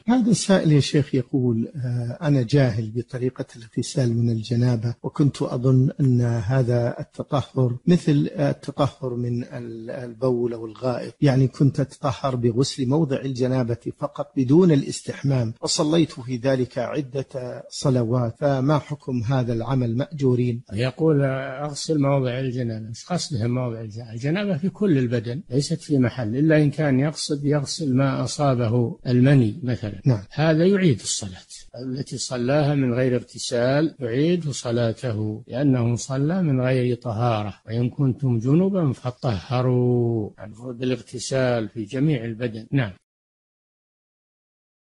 هذا السائل يا شيخ يقول أنا جاهل بطريقة الاغتسال من الجنابة، وكنت أظن أن هذا التطهر مثل التطهر من البول أو الغائط، يعني كنت أتطهر بغسل موضع الجنابة فقط بدون الاستحمام، وصليت في ذلك عدة صلوات، فما حكم هذا العمل مأجورين؟ يقول أغسل موضع الجنابة، مش قصده موضع الجنابة في كل البدن، ليست في محل، إلا إن كان يقصد يغسل ما أصابه المني مثلا. نعم. هذا يعيد الصلاة التي صلاها من غير اغتسال، يعيد صلاته لأنه صلى من غير طهارة. وإن كنتم جنبا فطهروا، يعني بالاغتسال في جميع البدن. نعم.